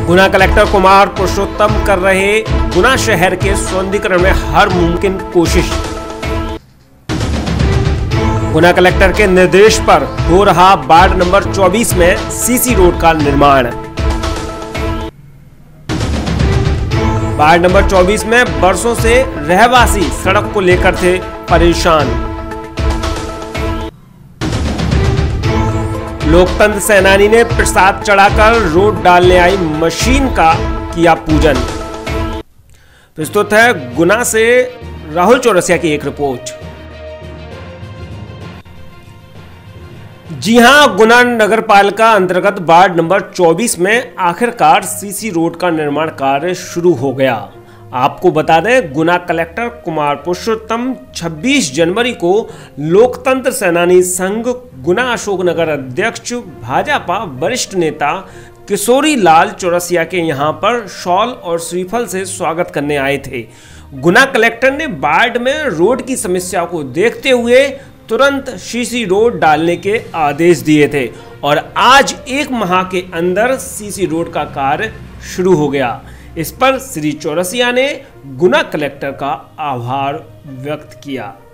गुना collector Kumar Purushottam कर रहे गुना शहर के सौंदर्यीकरण में हर मुमकिन कोशिश। गुना कलेक्टर के निर्देश पर हो रहा वार्ड नंबर 24 में सीसी रोड का निर्माण। वार्ड नंबर 24 में बरसों से रहवासी सड़क को लेकर थे परेशान। लोकतंत्र सेनानी ने प्रसाद चढ़ाकर रोड डालने आई मशीन का किया पूजन। प्रस्तुत है गुना से राहुल चौरसिया की एक रिपोर्ट। जी हां, गुना नगर पालिका अंतर्गत वार्ड नंबर 24 में आखिरकार सीसी रोड का निर्माण कार्य शुरू हो गया। आपको बता दें, गुना कलेक्टर कुमार पुरुषोत्तम 26 जनवरी को लोकतंत्र सेनानी संघ गुना अशोकनगर अध्यक्ष भाजपा वरिष्ठ नेता किशोरी लाल चौरसिया के यहां पर शॉल और श्रीफल से स्वागत करने आए थे। गुना कलेक्टर ने वार्ड में रोड की समस्या को देखते हुए तुरंत सीसी रोड डालने के आदेश दिए थे और आज 1 माह के अंदर सीसी रोड का कार्य शुरू हो गया। इस पर श्री चौरसिया ने गुना कलेक्टर का आभार व्यक्त किया।